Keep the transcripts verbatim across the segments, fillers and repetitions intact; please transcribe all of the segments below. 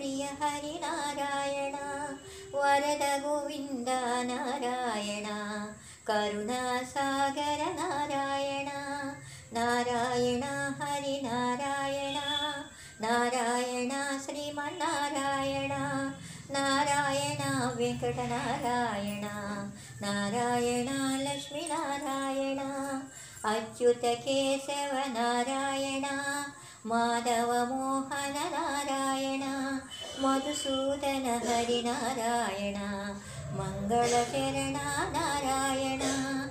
प्रिय हरि नारायण वरद गोविंद नारायण करुणा सागर नारायण नारायण हरि नारायण नारायण श्रीमन्नारायण नारायण वेंकट नारायण नारायण लक्ष्मी नारायण अच्युत केशव नारायण माधव मोहन नारायण मधुसूदन हरि नारायण मंगलचरण नारायण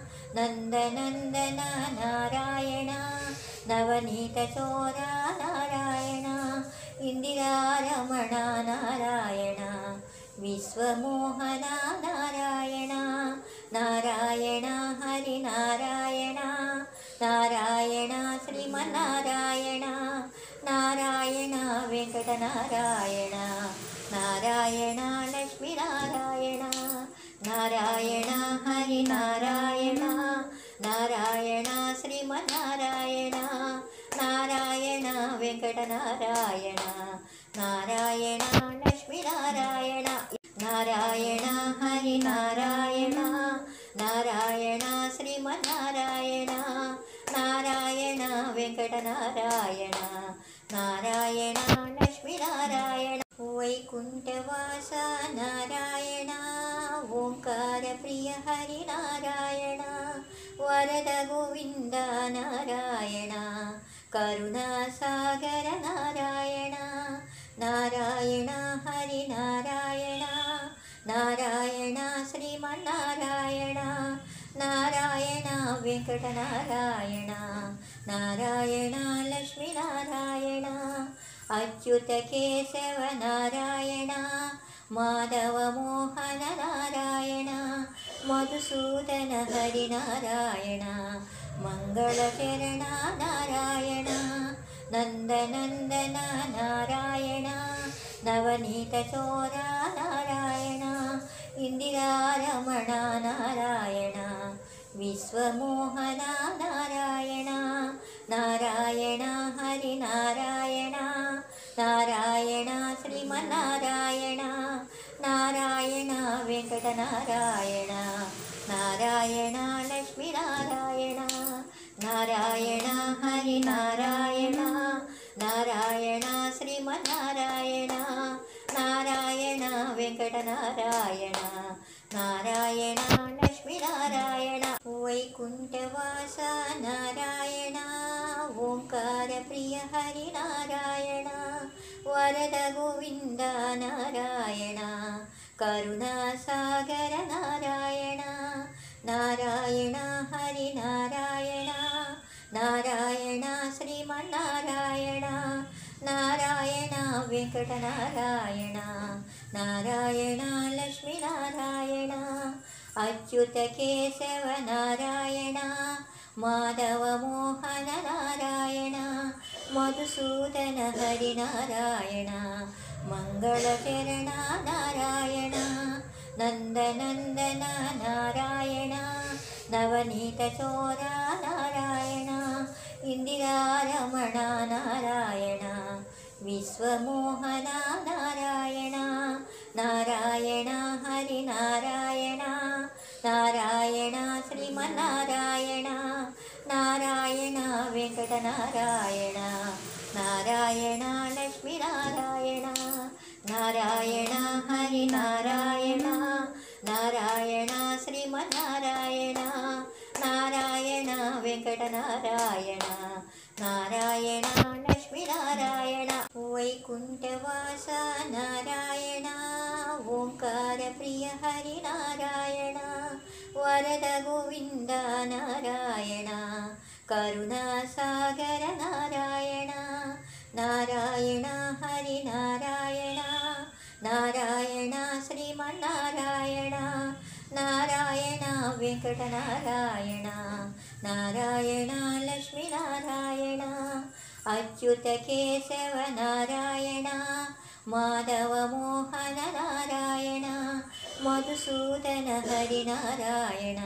नंदनंदन नारायण नवनीत चोरा नारायण इंदिरारमण नारायण विश्वमोहन नारायण नारायण हरि नारायण नारायण श्रीमन्नारायण नारायण वेंकट नारायण नारायण लक्ष्मी नारायण नारायण हरि नारायण नारायण श्रीमन्नारायण नारायण वेंकट नारायण नारायण लक्ष्मी नारायण नारायण हरि नारायण नारायण श्रीमन्नारायण नारायण वेंकट नारायण नारायण लक्ष्मी नारायण वैकुंठवास नारायण ओंकार प्रिय हरि नारायण वरद गोविंद नारायण करुणा सागर नारायण नारायण हरि नारायण नारायण श्रीमन्नारायण नारायण वेंकट नारायण नारायण लक्ष्मी नारायण अच्युत केशव नारायण माधव मोहन नारायण मधुसूदन हरि नारायण मंगलचरण नारायण नंदनंदन नारायण नवनीत चोरा नारायण इंदिरारमण नारायण विश्वमोहन नारायण नारायण हरि नारायण नारायण श्रीमन्नारायण नारायण वेंकट नारायण नारायण लक्ष्मी नारायण नारायण हरि नारायण नारायण श्रीमन्नारायण नारायण वेंकट नारायण नारायण लक्ष्मी नारायण वैकुंठवास नारायण ओंकार प्रिय हरि नारायण वरद गोविंद नारायण करुणा सागर नारायण नारायण हरि नारायण नारायण श्रीमन्नारायण नारायण वेंकट नारायण नारायण लक्ष्मी नारायण अच्युत केशव नारायण माधव मोहन नारायण मधुसूदन हरि नारायण मंगलचरण नारायण नंदनंदन नारायण नवनीत चोरा नारायण इंदिरारमण नारायण विश्वमोहन नारायण नारायण हरि नारायण नारायण श्रीमन्नारायण नारायण वेंकट नारायण नारायण लक्ष्मी नारायण नारायण हरि नारायण नारायण श्रीमन्नारायण नारायण वेंकट नारायण नारायण लक्ष्मी नारायण वैकुंठवास नारायण ओंकार प्रिय हरि नारायण वरद गोविंद नारायण करुणा सागर नारायण नारायण हरि नारायण नारायण श्रीमन्नारायण नारायण वेंकट नारायण नारायण लक्ष्मी नारायण अच्युत केशव नारायण माधव मोहन नारायण मधुसूदन हरि नारायण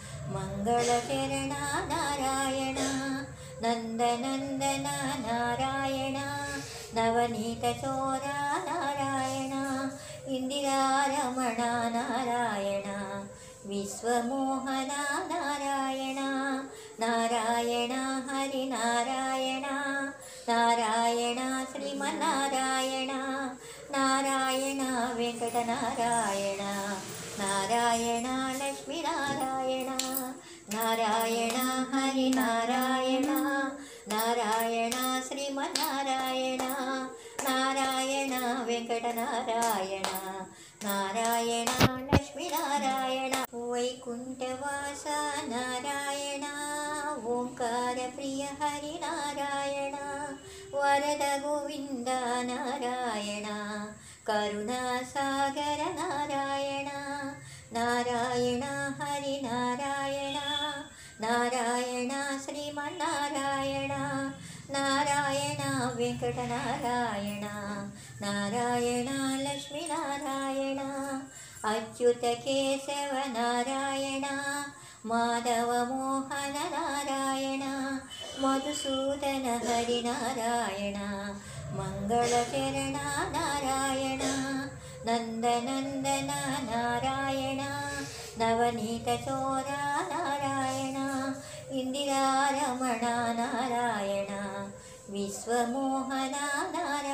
मंगलचरण नारायण नंदनंदन नारायण नवनीतचोरा नारायण इंदिरारमण नारायण विश्वमोहना नारायण नारायण हरिनारायण नारायण श्रीमन्नारायण नारायण वेंकटनारायण नारायण लक्ष्मीनारायण नारायण हरिनारायण नारायण श्रीमन्नारायण नारायण वेंकटनारायण नारायण लक्ष्मीनारायण वैकुंठवास नारायण ओंकार प्रिय हरिनारायण वरद गोविंद नारायण करुणासागर नारायण नारायण हरिनारायण नारायण श्रीमन्नारायण नारायण वेंकटनारायण नारायण लक्ष्मीनारायण अच्युत केशव नारायण माधव मोहन नारायण मधुसूदन हरिनारायण मंगलचरण नारायण नंदनंदन नारायण नवनीतचोरा नारायण इंदिरारमण नारायण विश्वमोहना नारायण